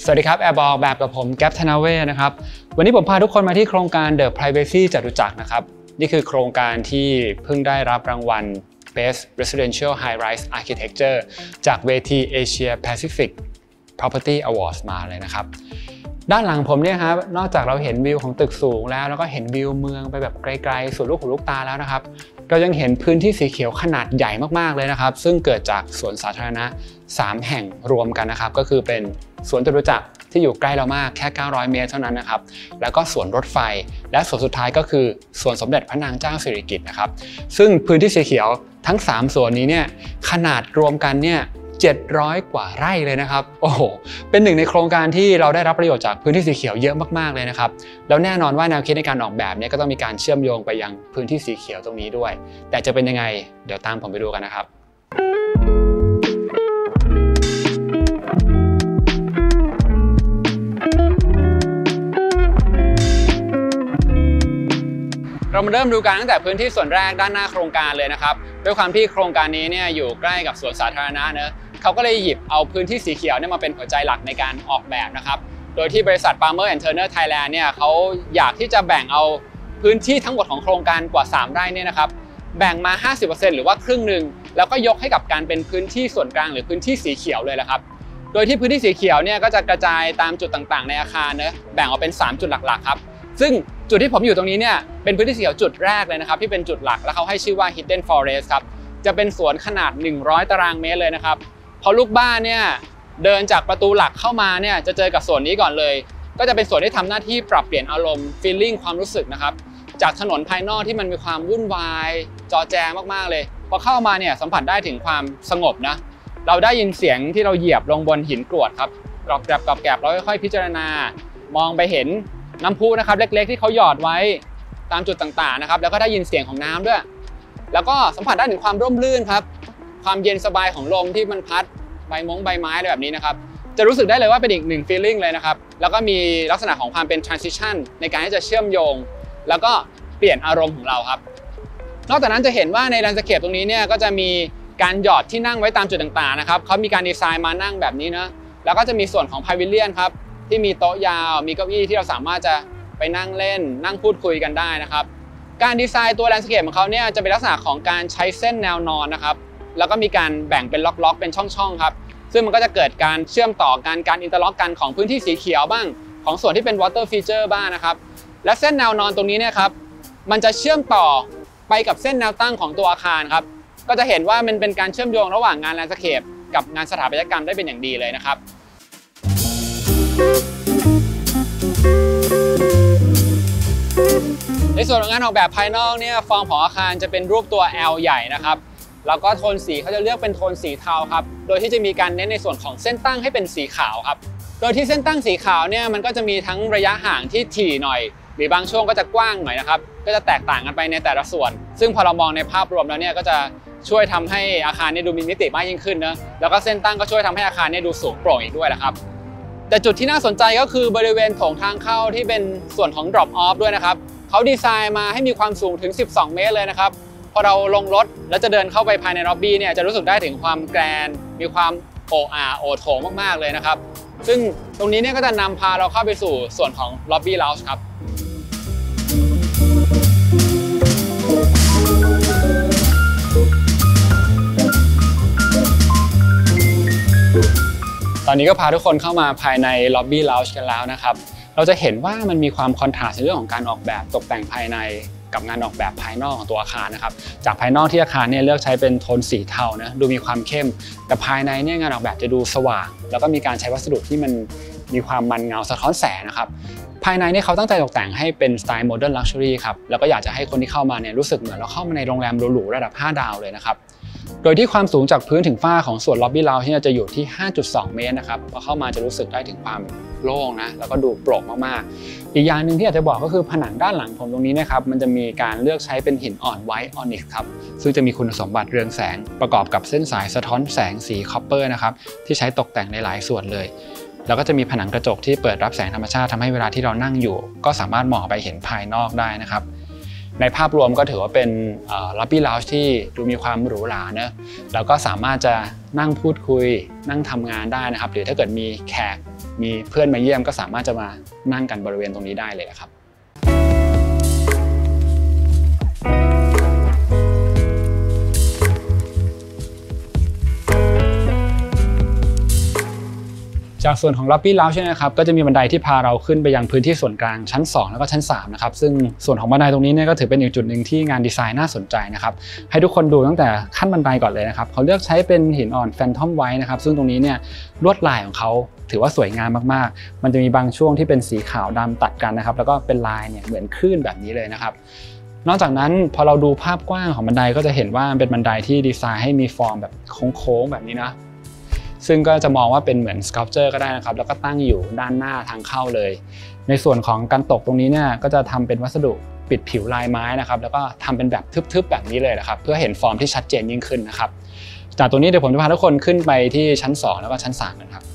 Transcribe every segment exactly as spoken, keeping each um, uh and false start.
สวัสดีครับแอร์บอกแบบกับผมแก๊ปธนาเวศนะครับวันนี้ผมพาทุกคนมาที่โครงการ The Privacy จตุจักรนะครับนี่คือโครงการที่เพิ่งได้รับรางวัล Best Residential High Rise Architecture จากเวที Asia Pacific Property Awards มาเลยนะครับด้านหลังผมเนี่ยครับนอกจากเราเห็นวิวของตึกสูงแล้วแล้วก็เห็นวิวเมืองไปแบบไกลๆสุดลูกหูลูกตาแล้วนะครับเรายังเห็นพื้นที่สีเขียวขนาดใหญ่มากๆเลยนะครับซึ่งเกิดจากสวนสาธารณะสามแห่งรวมกันนะครับก็คือเป็นสวนจตุจักรที่อยู่ใกล้เรามากแค่เก้าร้อยเมตรเท่านั้นนะครับแล้วก็สวนรถไฟและสวนสุดท้ายก็คือสวนสมเด็จพระนางเจ้าสิริกิติ์นะครับซึ่งพื้นที่สีเขียวทั้งสามส่วนนี้เนี่ยขนาดรวมกันเนี่ยเจ็ดร้อยกว่าไร่เลยนะครับโอ้โหเป็นหนึ่งในโครงการที่เราได้รับประโยชน์จากพื้นที่สีเขียวเยอะมากๆเลยนะครับแล้วแน่นอนว่าแนวคิดในการออกแบบนี้ก็ต้องมีการเชื่อมโยงไปยังพื้นที่สีเขียวตรงนี้ด้วยแต่จะเป็นยังไงเดี๋ยวตามผมไปดูกันนะครับเรามาเริ่มดูกันตั้งแต่พื้นที่ส่วนแรกด้านหน้าโครงการเลยนะครับด้วยความที่โครงการนี้เนี่ยอยู่ใกล้กับสวนสาธารณะเนอะเขาก็เลยหยิบเอาพื้นที่สีเขียวเนี่ยมาเป็นหัวใจหลักในการออกแบบนะครับโดยที่บริษัท Palmer and Turner Thailand เนี่ยเขาอยากที่จะแบ่งเอาพื้นที่ทั้งหมดของโครงการกว่าสามไร่เนี่ยนะครับแบ่งมา ห้าสิบเปอร์เซ็นต์ หรือว่าครึ่งหนึ่งแล้วก็ยกให้กับการเป็นพื้นที่ส่วนกลางหรือพื้นที่สีเขียวเลยแหละครับโดยที่พื้นที่สีเขียวเนี่ยก็จะกระจายตามจุดต่างๆในอาคารเนอะแบ่งออกเป็นสามจุดหลักๆครับซึ่งจุดที่ผมอยู่ตรงนี้เนี่ยเป็นพื้นที่สีเขียวจุดแรกเลยนะครับที่เป็นจุดหลักแล้วเขาให้ชื่อว่า Hidden Forest ครับจะเป็นสวนขนาดหนึ่งร้อยตารางเมตรเลยนะครับพอลูกบ้านเนี่ยเดินจากประตูหลักเข้ามาเนี่ยจะเจอกับส่วนนี้ก่อนเลยก็จะเป็นส่วนที่ทำหน้าที่ปรับเปลี่ยนอารมณ์ feeling ความรู้สึกนะครับจากถนนภายนอกที่มันมีความวุ่นวายจอแจมากๆเลยพอเข้ามาเนี่ยสัมผัสได้ถึงความสงบนะเราได้ยินเสียงที่เราเหยียบลงบนหินกรวดครับกรอบแกรบกรอบแกรบเราค่อยๆพิจารณามองไปเห็นน้ำพุนะครับเล็กๆที่เขาหยอดไว้ตามจุดต่างๆนะครับแล้วก็ได้ยินเสียงของน้ำด้วยแล้วก็สัมผัสได้ถึงความร่มรื่นครับความเย็นสบายของลมที่มันพัดใบมงใบไม้อะไรแบบนี้นะครับจะรู้สึกได้เลยว่าเป็นอีกหนึ่ง feeling เลยนะครับแล้วก็มีลักษณะของความเป็น transition ในการที่จะเชื่อมโยงแล้วก็เปลี่ยนอารมณ์ของเราครับนอกจากนั้นจะเห็นว่าในแลนด์สเคปตรงนี้เนี่ยก็จะมีการหยอดที่นั่งไว้ตามจุดต่างๆนะครับเขามีการดีไซน์มานั่งแบบนี้นะแล้วก็จะมีส่วนของ pavilion ครับที่มีโต๊ะยาวมีเก้าอี้ที่เราสามารถจะไปนั่งเล่นนั่งพูดคุยกันได้นะครับการดีไซน์ตัวแลนด์สเคปของเขาเนี่ยจะเป็นลักษณะของการใช้เส้นแนวนอนนะครับแล้วก็มีการแบ่งเป็นล็อกๆเป็นช่องๆครับซึ่งมันก็จะเกิดการเชื่อมต่อกันการอินเตอร์ล็อกกันของพื้นที่สีเขียวบ้างของส่วนที่เป็น water feature บ้างนะครับและเส้นแนวนอนตรงนี้เนี่ยครับมันจะเชื่อมต่อไปกับเส้นแนวตั้งของตัวอาคารครับก็จะเห็นว่ามันเป็นการเชื่อมโยงระหว่างงานแลนด์สเคปกับงานสถาปัตยกรรมได้เป็นอย่างดีเลยนะครับในส่วนของงานออกแบบภายนอกเนี่ยฟอร์มของอาคารจะเป็นรูปตัว แอล ใหญ่นะครับแล้วก็โทนสีเขาจะเลือกเป็นโทนสีเทาครับโดยที่จะมีการเน้นในส่วนของเส้นตั้งให้เป็นสีขาวครับโดยที่เส้นตั้งสีขาวเนี่ยมันก็จะมีทั้งระยะห่างที่ถี่หน่อยหรือบางช่วงก็จะกว้างหน่อยนะครับก็จะแตกต่างกันไปในแต่ละส่วนซึ่งพอเรามองในภาพรวมแล้วเนี่ยก็จะช่วยทำให้อาคารนี้ดูมีมิติมากยิ่งขึ้นนะแล้วก็เส้นตั้งก็ช่วยทำให้อาคารนี้ดูสูงโปร่งอีกด้วยนะครับแต่จุดที่น่าสนใจก็คือบริเวณโถงทางเข้าที่เป็นส่วนของ drop off ด้วยนะครับเขาดีไซน์มาให้มีความสูงถึงสิบสองเมตรเลยนะครับพอเราลงรถแล้วจะเดินเข้าไปภายในล็อบบี้เนี่ยจะรู้สึกได้ถึงความแกรนด์มีความโอ้อาโอโถงมากๆเลยนะครับซึ่งตรงนี้เนี่ยก็จะนำพาเราเข้าไปสู่ส่วนของล็อบบี้เลาจ์ครับตอนนี้ก็พาทุกคนเข้ามาภายในล็อบบี้เลาจ์กันแล้วนะครับเราจะเห็นว่ามันมีความคอนทราสต์ในเรื่องของการออกแบบตกแต่งภายในกับงานออกแบบภายนอกของตัวอาคารนะครับจากภายนอกที่อาคารเนี่ยเลือกใช้เป็นโทนสีเทานะดูมีความเข้มแต่ภายในเนี่ยงานออกแบบจะดูสว่างแล้วก็มีการใช้วัสดุที่มันมีความมันเงาสะท้อนแสงนะครับภายในเนี่ยเขาตั้งใจตกแต่งให้เป็นสไตล์โมเดิร์นลักชัวรี่ครับแล้วก็อยากจะให้คนที่เข้ามาเนี่ยรู้สึกเหมือนเราเข้ามาในโรงแรมหรูๆระดับห้าดาวเลยนะครับโดยที่ความสูงจากพื้นถึงฝ้าของส่วนล็อบบี้เลาจ์ที่จะอยู่ที่ ห้าจุดสอง เมตรนะครับพอเข้ามาจะรู้สึกได้ถึงความโล่งนะแล้วก็ดูโปร่งมากๆอีกอย่างหนึ่งที่อยากจะบอกก็คือผนังด้านหลังผมตรงนี้นะครับมันจะมีการเลือกใช้เป็นหินอ่อนไวท์ออนิกส์ครับซึ่งจะมีคุณสมบัติเรืองแสงประกอบกับเส้นสายสะท้อนแสงสีคอปเปอร์นะครับที่ใช้ตกแต่งในหลายส่วนเลยแล้วก็จะมีผนังกระจกที่เปิดรับแสงธรรมชาติทำให้เวลาที่เรานั่งอยู่ก็สามารถมองไปเห็นภายนอกได้นะครับ ในภาพรวมก็ถือว่าเป็นล็อบบี้เลาจ์ที่ดูมีความหรูหราเนอะแล้วก็สามารถจะนั่งพูดคุยนั่งทำงานได้นะครับหรือถ้าเกิดมีแขกมีเพื่อนมาเยี่ยมก็สามารถจะมานั่งกันบริเวณตรงนี้ได้เลยครับจากส่วนของ Lobby Lounge นะครับก็จะมีบันไดที่พาเราขึ้นไปยังพื้นที่ส่วนกลางชั้นสองแล้วก็ชั้นสามนะครับซึ่งส่วนของบันไดตรงนี้เนี่ยก็ถือเป็นอีกจุดหนึ่งที่งานดีไซน์น่าสนใจนะครับให้ทุกคนดูตั้งแต่ขั้นบันไดก่อนเลยนะครับเขาเลือกใช้เป็นหินอ่อน Phantom White นะครับซึ่งตรงนี้เนี่ยลวดลายของเขาถือว่าสวยงามมากๆมันจะมีบางช่วงที่เป็นสีขาวดำตัดกันนะครับแล้วก็เป็นลายเนี่ยเหมือนคลื่นแบบนี้เลยนะครับนอกจากนั้นพอเราดูภาพกว้างของบันไดก็จะเห็นว่าเป็นบันไดที่ดีไซน์ให้มีฟอร์มแบบโค้งๆแบบนี้นะซึ่งก็จะมองว่าเป็นเหมือนสคัลปเจอร์ก็ได้นะครับแล้วก็ตั้งอยู่ด้านหน้าทางเข้าเลยในส่วนของการตกตรงนี้เนี่ยก็จะทำเป็นวัสดุปิดผิวลายไม้นะครับแล้วก็ทำเป็นแบบทึบๆแบบนี้เลยนะครับเพื่อเห็นฟอร์มที่ชัดเจนยิ่งขึ้นนะครับจากตรงนี้เดี๋ยวผมจะพาทุกคนขึ้นไปที่ชั้นสองแล้วก็ชั้นสามกันครับ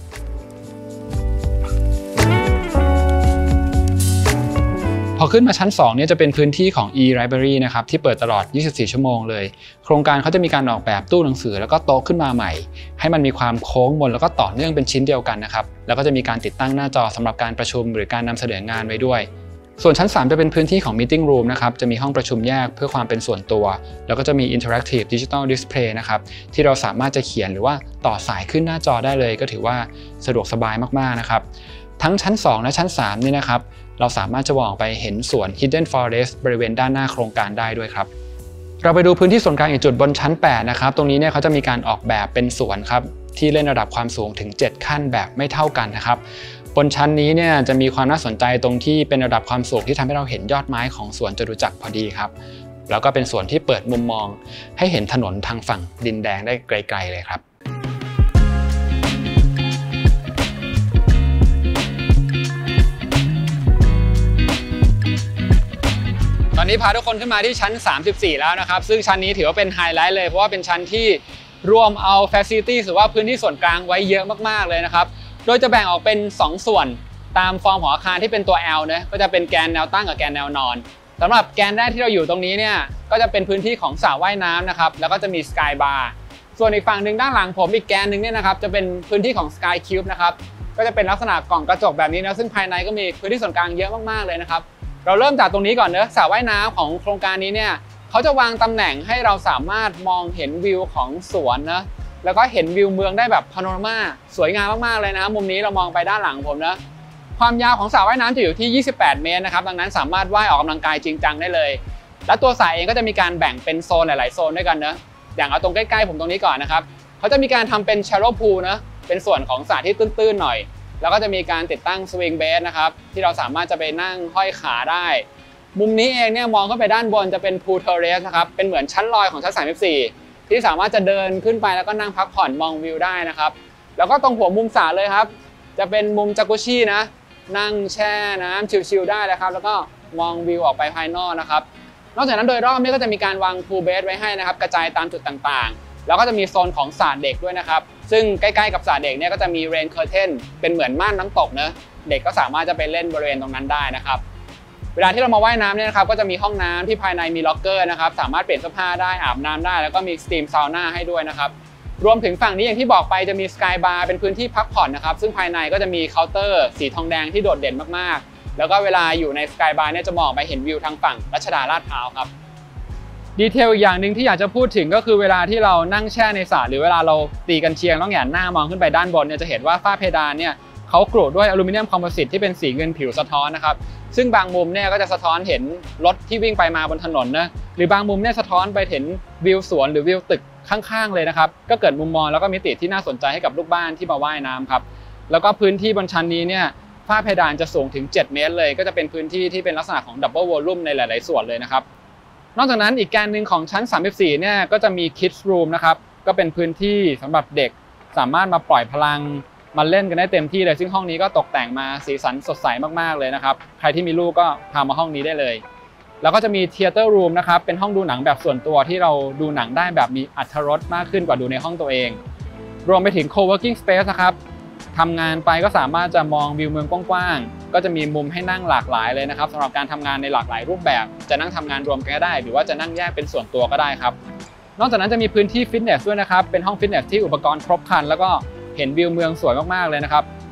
พอขึ้นมาชั้นสองเนี่ยจะเป็นพื้นที่ของ e-library นะครับที่เปิดตลอดยี่สิบสี่ชั่วโมงเลยโครงการเขาจะมีการออกแบบตู้หนังสือแล้วก็โต๊ะขึ้นมาใหม่ให้มันมีความโค้งมนแล้วก็ต่อเนื่องเป็นชิ้นเดียวกันนะครับแล้วก็จะมีการติดตั้งหน้าจอสำหรับการประชุมหรือการนำเสนองานไว้ด้วยส่วนชั้นสามจะเป็นพื้นที่ของ meeting room นะครับจะมีห้องประชุมแยกเพื่อความเป็นส่วนตัวแล้วก็จะมี interactive digital display นะครับที่เราสามารถจะเขียนหรือว่าต่อสายขึ้นหน้าจอได้เลยก็ถือว่าสะดวกสบายมากๆนะครับทั้งชั้นสองและชั้นสามนี่นะครับเราสามารถจะมองไปเห็นสวน Hidden Forest บริเวณด้านหน้าโครงการได้ด้วยครับเราไปดูพื้นที่ส่วนกลางอีกจุดบนชั้นแปดนะครับตรงนี้เนี่ยเขาจะมีการออกแบบเป็นสวนครับที่เล่นระดับความสูงถึงเจ็ดขั้นแบบไม่เท่ากันนะครับบนชั้นนี้เนี่ยจะมีความน่าสนใจตรงที่เป็นระดับความสูงที่ทำให้เราเห็นยอดไม้ของสวนจตุจักรพอดีครับแล้วก็เป็นสวนที่เปิดมุมมองให้เห็นถนนทางฝั่งดินแดงได้ไกลๆเลยครับตอนนี้พาทุกคนขึ้นมาที่ชั้นสามสิบสี่แล้วนะครับซึ่งชั้นนี้ถือว่าเป็นไฮไลท์เลยเพราะว่าเป็นชั้นที่รวมเอา facilities หรือว่าพื้นที่ส่วนกลางไว้เยอะมากๆเลยนะครับโดยจะแบ่งออกเป็นสองส่วนตามฟอร์มของอาคารที่เป็นตัว L นะก็จะเป็นแกนแนวตั้งกับแกนแนวนอนสำหรับแกนแรกที่เราอยู่ตรงนี้เนี่ยก็จะเป็นพื้นที่ของสระว่ายน้ำนะครับแล้วก็จะมี Sky Bar ส่วนอีกฝั่งหนึ่งด้านหลังผมอีกแกนหนึ่งเนี่ยนะครับจะเป็นพื้นที่ของ Sky Cube นะครับก็จะเป็นลักษณะกล่องกระจกแบบนี้นะซึ่งภายในก็มีพื้นที่ส่วนกลางเยอะมากๆเลยนะครับเราเริ่มจากตรงนี้ก่อนเนอะสระว่ายน้ำของโครงการนี้เนี่ยเขาจะวางตำแหน่งให้เราสามารถมองเห็นวิวของสวนนะแล้วก็เห็นวิวเมืองได้แบบพาโนรามาสวยงามมากๆเลยนะมุมนี้เรามองไปด้านหลังผมนะความยาวของสระว่ายน้ำจะอยู่ที่ยี่สิบแปดเมตรนะครับดังนั้นสามารถว่ายออกกำลังกายจริงจังได้เลยและตัวสระเองก็จะมีการแบ่งเป็นโซนหลายๆโซนด้วยกันนะอย่างเอาตรงใกล้ๆผมตรงนี้ก่อนนะครับเขาจะมีการทำเป็น shallow pool นะเป็นส่วนของสระที่ตื้นๆหน่อยแล้วก็จะมีการติดตั้ง swing base นะครับที่เราสามารถจะไปนั่งห้อยขาได้มุมนี้เองเนี่ยมองเข้าไปด้านบนจะเป็น pool terrace นะครับเป็นเหมือนชั้นลอยของชั้นสามสิบสี่ที่สามารถจะเดินขึ้นไปแล้วก็นั่งพักผ่อนมองวิวได้นะครับแล้วก็ตรงหัวมุมสระเลยครับจะเป็นมุมจากุชินะนั่งแช่น้ำชิลๆได้เลยครับแล้วก็มองวิวออกไปภายนอกนะครับนอกจากนั้นโดยรอบนี่ก็จะมีการวาง pool base ไว้ให้นะครับกระจายตามจุดต่างๆแล้วก็จะมีโซนของสระเด็กด้วยนะครับซึ่งใกล้ๆกับสระเด็กเนี่ยก็จะมี rain curtain เป็นเหมือนม่านน้ำตกนะเด็กก็สามารถจะไปเล่นบริเวณตรงนั้นได้นะครับเวลาที่เรามาว่ายน้ำเนี่ยนะครับก็จะมีห้องน้ำที่ภายในมีล็อกเกอร์นะครับสามารถเปลี่ยนเสื้อผ้าได้อาบน้ำได้แล้วก็มีสตีมซาวน่าให้ด้วยนะครับรวมถึงฝั่งนี้อย่างที่บอกไปจะมีสกายบาร์เป็นพื้นที่พักผ่อนนะครับซึ่งภายในก็จะมีเคาน์เตอร์สีทองแดงที่โดดเด่นมากๆแล้วก็เวลาอยู่ในสกายบาร์เนี่ยจะมองไปเห็นวิวทางฝั่งรัชดาลาดพร้าวครับดีเทลอีกอย่างหนึ่งที่อยากจะพูดถึงก็คือเวลาที่เรานั่งแช่ในสระหรือเวลาเราตีกันเชียงต้องแหงนหน้ามองขึ้นไปด้านบนเนี่ยจะเห็นว่าฝ้าเพดานเนี่ยเขากรูดด้วยอลูมิเนียมคอมโพสิตที่เป็นสีเงินผิวสะท้อนนะครับซึ่งบางมุมเนี่ยก็จะสะท้อนเห็นรถที่วิ่งไปมาบนถนนนะหรือบางมุมเนี่ยสะท้อนไปเห็นวิวสวนหรือวิวตึกข้างๆเลยนะครับก็เกิดมุมมองแล้วก็มิติที่น่าสนใจให้กับลูกบ้านที่มาว่ายน้ำครับแล้วก็พื้นที่บนชั้นนี้เนี่ยฝ้าเพดานจะสูงถึงเจ็ดเมตรเลยก็จะเป็นพื้นที่ที่เป็นลักษณะของดับเบิลวอลลุ่มในหลายๆส่วนเลยนะครับนอกจากนั้นอีกแกนหนึ่งของชั้นสามสิบสี่เนี่ยก็จะมี Kids Room นะครับก็เป็นพื้นที่สำหรับเด็กสามารถมาปล่อยพลังมาเล่นกันได้เต็มที่เลยซึ่งห้องนี้ก็ตกแต่งมาสีสันสดใสมากๆเลยนะครับใครที่มีลูกก็พามาห้องนี้ได้เลยแล้วก็จะมี Theater Room นะครับเป็นห้องดูหนังแบบส่วนตัวที่เราดูหนังได้แบบมีอรรถรสมากขึ้นกว่าดูในห้องตัวเองรวมไปถึง Co-working Space นะครับทำงานไปก็สามารถจะมองวิวเมืองกว้างๆก็จะมีมุมให้นั่งหลากหลายเลยนะครับสำหรับการทำงานในหลากหลายรูปแบบจะนั่งทำงานรวมกันก็ได้หรือว่าจะนั่งแยกเป็นส่วนตัวก็ได้ครับนอกจากนั้นจะมีพื้นที่ฟิตเนสด้วยนะครับเป็นห้องฟิตเนสที่อุปกรณ์ครบครันแล้วก็เห็นวิวเมืองสวยมากๆเลยนะครับ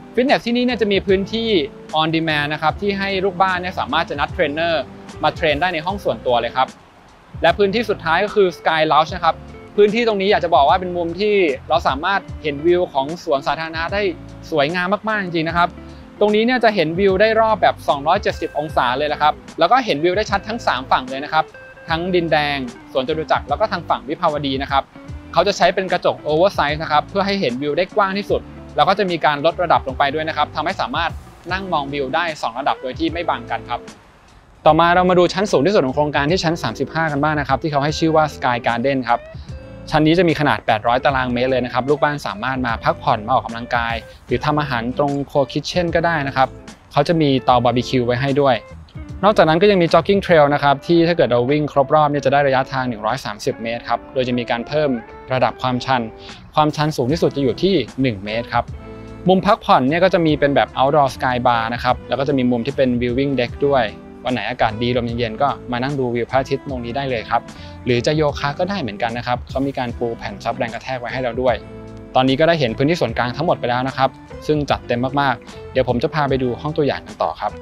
ฟิตเนสที่นี่เนี่ยจะมีพื้นที่ on demand นะครับที่ให้ลูกบ้านเนี่ยสามารถจะนัดเทรนเนอร์มาเทรนได้ในห้องส่วนตัวเลยครับและพื้นที่สุดท้ายก็คือ Sky Lounge นะครับพื้นที่ตรงนี้อยากจะบอกว่าเป็นมุมที่เราสามารถเห็นวิวของสวนสาธารณะได้สวยงามมากๆจริงๆนะครับตรงนี้เนี่ยจะเห็นวิวได้รอบแบบสองร้อยเจ็ดสิบองศาเลยนะครับแล้วก็เห็นวิวได้ชัดทั้งสามฝั่งเลยนะครับทั้งดินแดงสวนจตุจักรแล้วก็ทางฝั่งวิภาวดีนะครับเขาจะใช้เป็นกระจกโอเวอร์ไซส์นะครับเพื่อให้เห็นวิวได้กว้างที่สุดแล้วก็จะมีการลดระดับลงไปด้วยนะครับทำให้สามารถนั่งมองวิวได้สองระดับโดยที่ไม่บังกันครับต่อมาเรามาดูชั้นสูงที่สุดของโครงการที่ชั้นสามสิบห้ากันบ้างนะครับที่เขาให้ชื่อว่า Sky Garden ครับชั้นนี้จะมีขนาดแปดร้อยตารางเมตรเลยนะครับลูกบ้านสามารถมาพักผ่อนมาออกกำลังกายหรือทำอาหารตรงโคคิทเช่นก็ได้นะครับเขาจะมีเตาบาร์บีคิวไว้ให้ด้วยนอกจากนั้นก็ยังมี jogging trail นะครับที่ถ้าเกิดเราวิ่งครบรอบเนี่ยจะได้ระยะทางหนึ่งร้อยสามสิบเมตรครับโดยจะมีการเพิ่มระดับความชันความชันสูงที่สุดจะอยู่ที่หนึ่งเมตรครับมุมพักผ่อนเนี่ยก็จะมีเป็นแบบ outdoor sky bar นะครับแล้วก็จะมีมุมที่เป็น viewing deck ด้วยวันไหนอากาศดีลมเย็นๆก็มานั่งดูวิวพระอาทิตย์ตรงนี้ได้เลยครับหรือจะโยคะก็ได้เหมือนกันนะครับเขามีการปูแผ่นซับแรงกระแทกไว้ให้เราด้วยตอนนี้ก็ได้เห็นพื้นที่ส่วนกลางทั้งหมดไปแล้วนะครับซึ่งจัดเต็มมากๆเดี๋ยวผมจะพาไปดูห้องตัวอย่างกันต่อครับ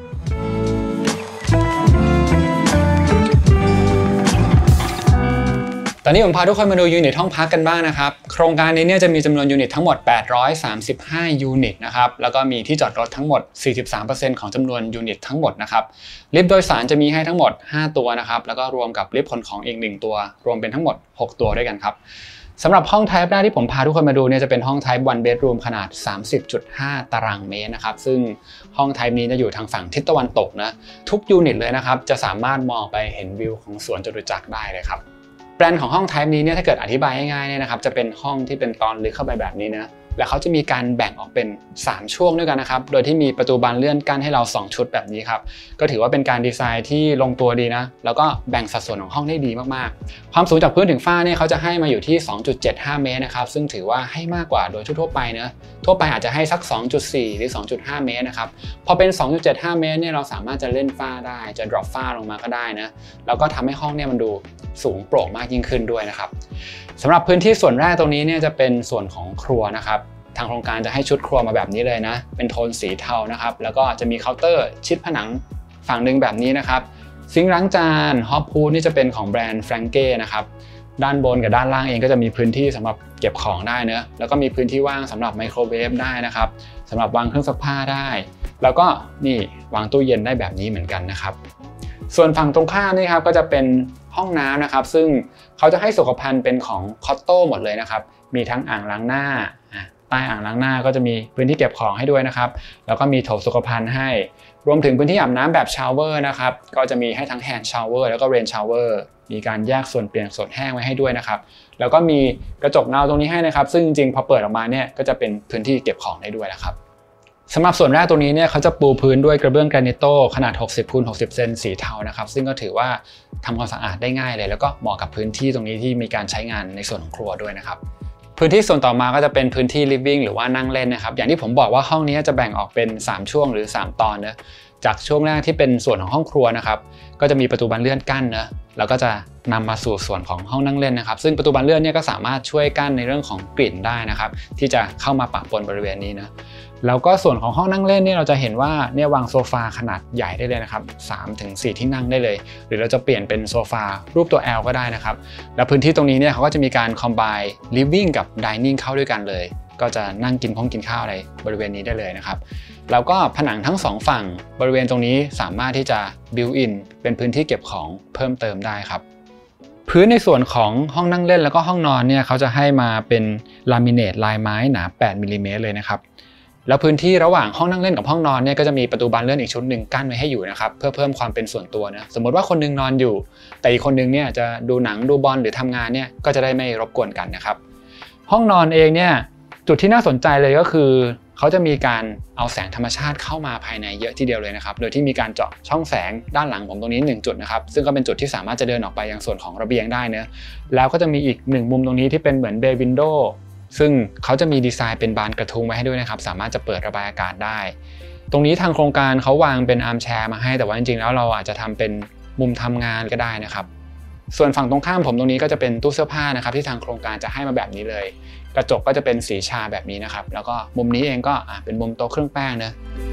ตอนนี้ผมพาทุกคนมาดูยูนิตห้องพักกันบ้างนะครับโครงการนี้เนี่ยจะมีจำนวนยูนิตทั้งหมดแปดร้อยสามสิบห้ายูนิตนะครับแล้วก็มีที่จอดรถทั้งหมด สี่สิบสามเปอร์เซ็นต์ ของจำนวนยูนิตทั้งหมดนะครับลิฟต์โดยสารจะมีให้ทั้งหมดห้าตัวนะครับแล้วก็รวมกับลิฟต์ขนของอีกหนึ่งตัวรวมเป็นทั้งหมดหกตัวด้วยกันครับสำหรับห้อง Type แรกที่ผมพาทุกคนมาดูเนี่ยจะเป็นห้อง Type one bedroom ขนาด สามสิบจุดห้า ตารางเมตรนะครับซึ่งห้อง Type นี้จะอยู่ทางฝั่งทิศตะวันตกนะทุกยูนิตเลยนะครับจะสามารถมองไปเห็นวิวของสวนจตุจักรได้เลยครับแปลนของห้อง Type นี้เนี่ยถ้าเกิดอธิบายง่ายๆเนี่ยนะครับจะเป็นห้องที่เป็นตอนลึกเข้าไปแบบนี้นะแล้วเขาจะมีการแบ่งออกเป็นสามช่วงด้วยกันนะครับโดยที่มีประตูบานเลื่อนกั้นให้เราสองชุดแบบนี้ครับก็ถือว่าเป็นการดีไซน์ที่ลงตัวดีนะแล้วก็แบ่งสัดส่วนของห้องได้ดีมากๆความสูงจากพื้นถึงฝ้าเนี่ยเขาจะให้มาอยู่ที่ สองจุดเจ็ดห้า เมตรนะครับซึ่งถือว่าให้มากกว่าโดยทั่วๆไปเนะทั่วไปอาจจะให้สัก สองจุดสี่ หรือ สองจุดห้า เมตรนะครับพอเป็น สองจุดเจ็ดห้า เมตรเนี่ยเราสามารถจะเล่นฝ้าได้จะ drop ฝ้าลงมาก็ได้นะแล้วก็ทำให้ห้องเนี่ยมันดูสูงโปร่งมากยิ่งขึ้นด้วยนะครับสำหรับพื้นที่ส่วนแรกตรงนี้เนี่ยจะเป็นส่วนของครัวนะครับทางโครงการจะให้ชุดครัวมาแบบนี้เลยนะเป็นโทนสีเทานะครับแล้วก็จะมีเคาน์เตอร์ชิดผนังฝั่งหนึ่งแบบนี้นะครับซิงค์ล้างจานฮอปพูลนี่จะเป็นของแบรนด์แฟรงเก้นะครับด้านบนกับด้านล่างเองก็จะมีพื้นที่สำหรับเก็บของได้เนอะแล้วก็มีพื้นที่ว่างสำหรับไมโครเวฟได้นะครับสำหรับวางเครื่องซักผ้าได้แล้วก็นี่วางตู้เย็นได้แบบนี้เหมือนกันนะครับส่วนฝั่งตรงข้ามนี่ครับก็จะเป็นห้องน้ำนะครับซึ่งเขาจะให้สุขภัณฑ์เป็นของคอตโต้หมดเลยนะครับมีทั้งอ่างล้างหน้าใต้อ่างล้างหน้าก็จะมีพื้นที่เก็บของให้ด้วยนะครับแล้วก็มีโถสุขภัณฑ์ให้รวมถึงพื้นที่อาบน้ำแบบชาวเวอร์นะครับก็จะมีให้ทั้งแฮนด์ชาวเวอร์แล้วก็เรนชาวเวอร์มีการแยกส่วนเปียกส่วนแห้งไว้ให้ด้วยนะครับแล้วก็มีกระจกเงาตรงนี้ให้นะครับซึ่งจริงๆพอเปิดออกมาเนี่ยก็จะเป็นพื้นที่เก็บของได้ด้วยนะครับสำหรับส่วนแรกตรงนี้เนี่ยเขาจะปูพื้นด้วยกระเบื้องแกรนิโตขนาดหกสิบคูณหกสิบเซนสีเทานะครับซึ่งก็ถือว่าทำความสะอาดได้ง่ายเลยแล้วก็เหมาะกับพื้นที่ตรงนี้ที่มีการใช้งานในส่วนของครัวด้วยนะครับพื้นที่ส่วนต่อมาก็จะเป็นพื้นที่ living หรือว่านั่งเล่นนะครับอย่างที่ผมบอกว่าห้องนี้จะแบ่งออกเป็นสามช่วงหรือสามตอนนะจากช่วงแรกที่เป็นส่วนของห้องครัวนะครับก็จะมีประตูบานเลื่อนกั้นนะแล้วก็จะนำมาสู่ส่วนของห้องนั่งเล่นนะครับซึ่งประตูบานเลื่อนเนี่ยก็สามารถช่วยกั้นในเรื่องของกลิ่นได้นะครับที่จะเข้ามาปะปนบริเวณนี้นะแล้วก็ส่วนของห้องนั่งเล่นเนี่ยเราจะเห็นว่าเนี่ยวางโซฟาขนาดใหญ่ได้เลยนะครับ สามถึงสี่ ที่นั่งได้เลยหรือเราจะเปลี่ยนเป็นโซฟารูปตัว L ก็ได้นะครับแล้วพื้นที่ตรงนี้เนี่ยเขาก็จะมีการคอมไบน์ living กับ dining เข้าด้วยกันเลยก็จะนั่งกินข้องกินข้าวอะไรบริเวณนี้ได้เลยนะครับแล้วก็ผนังทั้งสองฝั่งบริเวณตรงนี้สามารถที่จะ built in เป็นพื้นที่เก็บของเพิ่มเติมได้ครับพื้นในส่วนของห้องนั่งเล่นแล้วก็ห้องนอนเนี่ยเขาจะให้มาเป็นลามิเนตลายไม้หนาแปดมิลลิเมตรเลยนะครับแล้วพื้นที่ระหว่างห้องนั่งเล่นกับห้องนอนเนี่ยก็จะมีประตูบานเลื่อนอีกชุดหนึ่งกั้นไว้ให้อยู่นะครับเพื่อเพิ่มความเป็นส่วนตัวนะสมมติว่าคนนึงนอนอยู่แต่อีกคนนึงเนี่ยจะดูหนังดูบอลหรือทำงานเนี่ยก็จะได้ไม่รบกวนกันนะครับห้องนอนเองเนี่ยจุดที่น่าสนใจเลยก็คือเขาจะมีการเอาแสงธรรมชาติเข้ามาภายในเยอะทีเดียวเลยนะครับโดยที่มีการเจาะช่องแสงด้านหลังผมตรงนี้หนึ่งจุดนะครับซึ่งก็เป็นจุดที่สามารถจะเดินออกไปยังส่วนของระเบียงได้เนะแล้วก็จะมีอีกหนึ่งมุมตรงนี้ที่เป็นเหมือนเบย์วินโดว์ซึ่งเขาจะมีดีไซน์เป็นบานกระทุ้งไว้ให้ด้วยนะครับสามารถจะเปิดระบายอากาศได้ตรงนี้ทางโครงการเขาวางเป็นอาร์มแชร์มาให้แต่ว่าจริงๆแล้วเราอาจจะทำเป็นมุมทำงานก็ได้นะครับส่วนฝั่งตรงข้ามผมตรงนี้ก็จะเป็นตู้เสื้อผ้านะครับที่ทางโครงการจะให้มาแบบนี้เลยกระจกก็จะเป็นสีชาแบบนี้นะครับแล้วก็มุมนี้เองก็เป็นมุมโต๊ะเครื่องแป้งนะ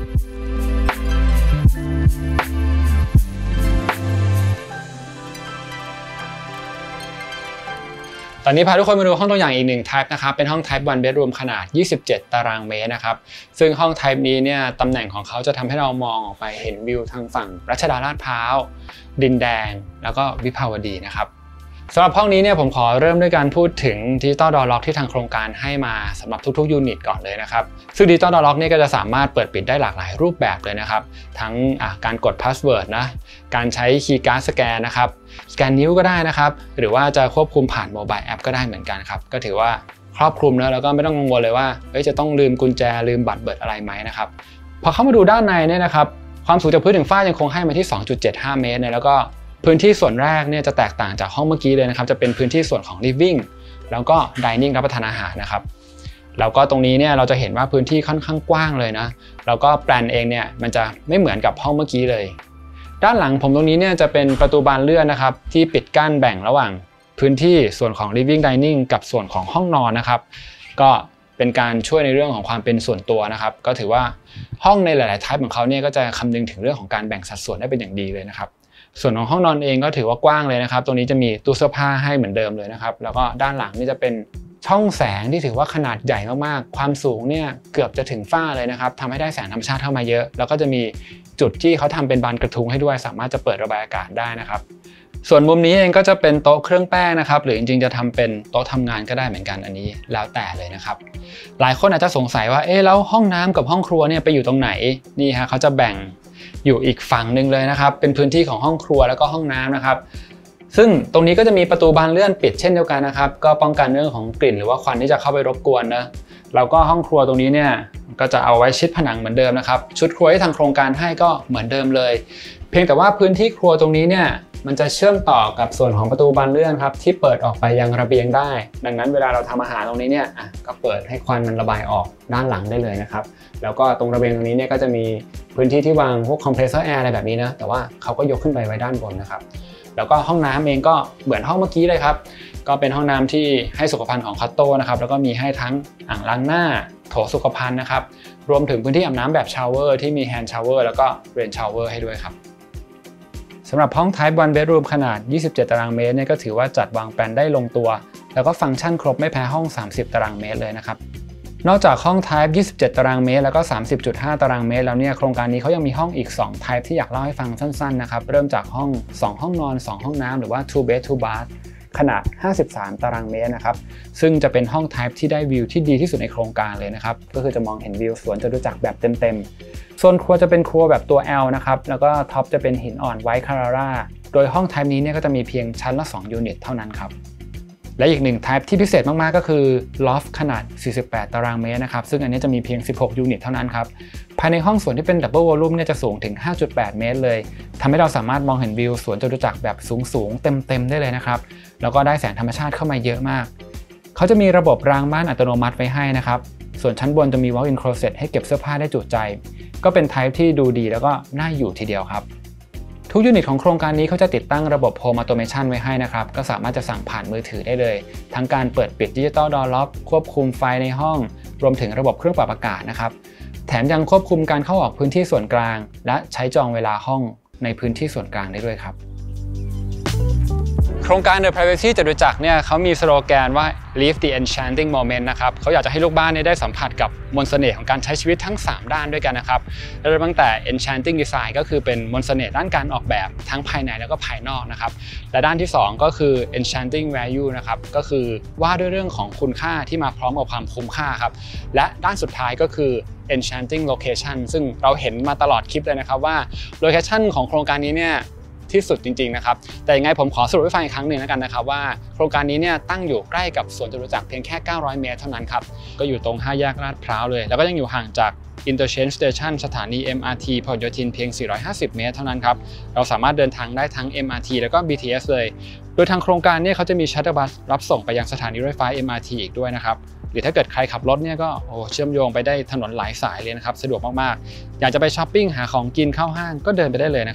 ตอนนี้พาทุกคนมาดูห้องตัวอย่างอีกหนึ่ง type นะครับเป็นห้อง type one bedroom ขนาดยี่สิบเจ็ดตารางเมตรนะครับซึ่งห้อง type นี้เนี่ยตำแหน่งของเขาจะทำให้เรามองออกไปเห็นวิวทางฝั่งรัชดาลาดพร้าวดินแดงแล้วก็วิภาวดีนะครับสำหรับห้องนี้เนี่ยผมขอเริ่มด้วยการพูดถึง Digital Door Lock ที่ทางโครงการให้มาสำหรับทุกๆยูนิตก่อนเลยนะครับซึ่ง Digital Door Lock นี่ก็จะสามารถเปิดปิดได้หลากหลายรูปแบบเลยนะครับทั้งการกด Password นะการใช้คีย์การ์ดสแกนนะครับสแกนนิ้วก็ได้นะครับหรือว่าจะควบคุมผ่านโมบายแอปก็ได้เหมือนกันครับก็ถือว่าครอบคลุมนะแล้วก็ไม่ต้องกังวลเลยว่าจะต้องลืมกุญแจลืมบัตรเบิดอะไรไหมนะครับพอเข้ามาดูด้านในเนี่ยนะครับความสูงจากพื้นถึงฝ้ายังคงให้มาที่ สองจุดเจ็ดห้า เมตรเนี่ยแล้วก็พื้นที่ส่วนแรกเนี่ยจะแตกต่างจากห้องเมื่อกี้เลยนะครับจะเป็นพื้นที่ส่วนของ living แล้วก็ dining รับประทานอาหารนะครับแล้วก็ตรงนี้เนี่ยเราจะเห็นว่าพื้นที่ค่อนข้างกว้างเลยนะแล้วก็แปลนเองเนี่ยมันจะไม่เหมือนกับห้องเมื่อกี้เลยด้านหลังผมตรงนี้เนี่ยจะเป็นประตูบานเลื่อนนะครับที่ปิดกั้นแบ่งระหว่างพื้นที่ส่วนของ living dining กับส่วนของห้องนอนนะครับก็เป็นการช่วยในเรื่องของความเป็นส่วนตัวนะครับก็ถือว่าห้องในหลายๆ type ของเขาเนี่ยก็จะคำนึงถึงเรื่องของการแบ่งสัดส่วนได้เป็นอย่างดีเลยนะครับส่วนของห้องนอนเองก็ถือว่ากว้างเลยนะครับตรงนี้จะมีตู้เสื้อผ้าให้เหมือนเดิมเลยนะครับแล้วก็ด้านหลังนี่จะเป็นช่องแสงที่ถือว่าขนาดใหญ่มากๆความสูงเนี่ยเกือบจะถึงฝ้าเลยนะครับทำให้ได้แสงธรรมชาติเข้ามาเยอะแล้วก็จะมีจุดที่เขาทำเป็นบานกระทุ้งให้ด้วยสามารถจะเปิดระบายอากาศได้นะครับส่วนมุมนี้เองก็จะเป็นโต๊ะเครื่องแป้งนะครับหรือจริงๆจะทำเป็นโต๊ะทำงานก็ได้เหมือนกันอันนี้แล้วแต่เลยนะครับหลายคนอาจจะสงสัยว่าเอ๊ะแล้วห้องน้ำกับห้องครัวเนี่ยไปอยู่ตรงไหนนี่ฮะเขาจะแบ่งอยู่อีกฝั่งหนึ่งเลยนะครับเป็นพื้นที่ของห้องครัวแล้วก็ห้องน้ำนะครับซึ่งตรงนี้ก็จะมีประตูบานเลื่อนปิดเช่นเดียวกันนะครับก็ป้องกันเรื่องของกลิ่นหรือว่าควันที่จะเข้าไปรบกวนนะแล้วก็ห้องครัวตรงนี้เนี่ยก็จะเอาไว้ชิดผนังเหมือนเดิมนะครับชุดครัวที่ทางโครงการให้ก็เหมือนเดิมเลยเพียงแต่ว่าพื้นที่ครัวตรงนี้เนี่ยมันจะเชื่อมต่อกับส่วนของประตูบานเลื่อนครับที่เปิดออกไปยังระเบียงได้ดังนั้นเวลาเราทำอาหารตรงนี้เนี่ยก็เปิดให้ควันมันระบายออกด้านหลังได้เลยนะครับแล้วก็ตรงระเบียงตรงนี้เนี่ยก็จะมีพื้นที่ที่วางพวกคอมเพรสเซอร์แอร์อะไรแบบนี้นะแต่ว่าเขาก็ยกขึ้นไปไว้ด้านบนนะครับแล้วก็ห้องน้ำเองก็เหมือนห้องเมื่อกี้เลยครับก็เป็นห้องน้ำที่ให้สุขภัณฑ์ของคัตโต้นะครับแล้วก็มีให้ทั้งอ่างล้างหน้าโถสุขภัณฑ์นะครับรวมถึงพื้นที่อาบน้ำแบบชาวเวอร์ที่มีแฮนด์ชาวเวอร์แล้วก็เรนชาวเวอร์ให้ด้วยครับสำหรับห้อง Type one bedroom ขนาดยี่สิบเจ็ดตารางเมตรเนี่ยก็ถือว่าจัดวางแปลนได้ลงตัวแล้วก็ฟังก์ชันครบไม่แพ้ห้องสามสิบตารางเมตรเลยนะครับนอกจากห้อง Type ยี่สิบเจ็ดตารางเมตรแล้วก็ สามสิบจุดห้า ตารางเมตรแล้วเนี่ยโครงการนี้เขายังมีห้องอีกสอง Type ที่อยากเล่าให้ฟังสั้นๆนะครับเริ่มจากห้องสองห้องนอนสองห้องน้ำหรือว่า two bed two bath ขนาดห้าสิบสามตารางเมตรนะครับซึ่งจะเป็นห้อง Type ที่ได้วิวที่ดีที่สุดในโครงการเลยนะครับก็คือจะมองเห็นวิวสวนจตุจักรแบบเต็มๆโซนครัวจะเป็นครัวแบบตัว L นะครับแล้วก็ท็อปจะเป็นหินอ่อนไวท์คาราร่าโดยห้อง Type นี้เนี่ยก็จะมีเพียงชั้นละสองยูนิตเท่านั้นครับและอีกหนึ่ง type ที่พิเศษมากๆก็คือ loft ขนาดสี่สิบแปดตารางเมตรนะครับซึ่งอันนี้จะมีเพียงสิบหกยูนิตเท่านั้นครับภายในห้องส่วนที่เป็น double volume เนี่ยจะสูงถึง ห้าจุดแปด เมตรเลยทำให้เราสามารถมองเห็นวิวสวนจตุจักรแบบสูงๆเต็มๆได้เลยนะครับแล้วก็ได้แสงธรรมชาติเข้ามาเยอะมากเขาจะมีระบบรางม่านอัตโนมัติไว้ให้นะครับส่วนชั้นบนจะมี walk-in closet ให้เก็บเสื้อผ้าได้จุใจก็เป็น type ที่ดูดีแล้วก็น่าอยู่ทีเดียวครับทุกยูนิตของโครงการนี้เขาจะติดตั้งระบบ Home Automation ไว้ให้นะครับก็สามารถจะสั่งผ่านมือถือได้เลยทั้งการเปิดปิด Digital Door Lock ควบคุมไฟในห้องรวมถึงระบบเครื่องปรับอากาศนะครับแถมยังควบคุมการเข้าออกพื้นที่ส่วนกลางและใช้จองเวลาห้องในพื้นที่ส่วนกลางได้ด้วยครับโครงการ The Privacy จตุจักรเนี่ยเขามีสโลแกนว่า Live the Enchanting Moment นะครับเขาอยากจะให้ลูกบ้านได้สัมผัสกับมนต์เสน่ห์ของการใช้ชีวิตทั้งสามด้านด้วยกันนะครับเริ่มตั้งแต่ Enchanting Design ก็คือเป็นมนต์เสน่ห์ด้านการออกแบบทั้งภายในแล้วก็ภายนอกนะครับและด้านที่สองก็คือ Enchanting Value นะครับก็คือว่าด้วยเรื่องของคุณค่าที่มาพร้อมกับความคุ้มค่าครับและด้านสุดท้ายก็คือ Enchanting Location ซึ่งเราเห็นมาตลอดคลิปเลยนะครับว่า Location ของโครงการนี้เนี่ยที่สุดจริงๆนะครับแต่ยังไงผมขอสรุปให้ฟังอีกครั้งหนึ่งแล้วกันนะครับว่าโครงการนี้เนี่ยตั้งอยู่ใกล้กับสวนจตุจักรเพียงแค่เก้าร้อยเมตรเท่านั้นครับก็อยู่ตรงห้าแยกลาดพร้าวเลยแล้วก็ยังอยู่ห่างจาก Interchange Station สถานี เอ็ม อาร์ ที พหลโยธินเพียงสี่ร้อยห้าสิบเมตรเท่านั้นครับเราสามารถเดินทางได้ทั้ง เอ็ม อาร์ ที แล้วก็ บี ที เอส เลยโดยทางโครงการเนี่ยเขาจะมีชัตเตอร์บัสรับส่งไปยังสถานีรถไฟฟ้า เอ็ม อาร์ ที อีกด้วยนะครับหรือถ้าเกิดใครขับรถเนี่ยก็โอ้เชื่อมโยงไปได้ถนนหลายสายเลยนะครับสะดวกมากๆอยากจะไปช้อปปิ้งหาของกินเข้าห้างก็เดินไปได้เลยนะครับห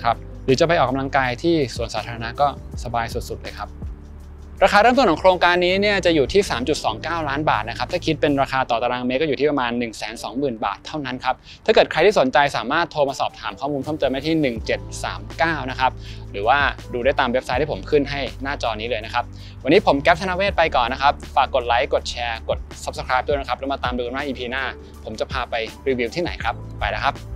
รือจะไปออกกำลังกายที่สวนสาธารณะก็สบายสุดๆเลยครับราคาเริ่มต้นของโครงการนี้เนี่ยจะอยู่ที่ สามจุดสองเก้า ล้านบาทนะครับถ้าคิดเป็นราคาต่อตารางเมตรก็อยู่ที่ประมาณ หนึ่งแสนสองหมื่น บาทเท่านั้นครับถ้าเกิดใครที่สนใจสามารถโทรมาสอบถามข้อมูลเพิ่มเติมได้ที่หนึ่งเจ็ดสามเก้านะครับหรือว่าดูได้ตามเว็บไซต์ที่ผมขึ้นให้หน้าจอนี้เลยนะครับวันนี้ผมแก๊ปธนเวศไปก่อนนะครับฝากกดไลค์กดแชร์กด ซับสไครบ์ ด้วยนะครับแล้วมาตามดูกันว่า อี พี หน้าผมจะพาไปรีวิวที่ไหนครับไปแล้วครับ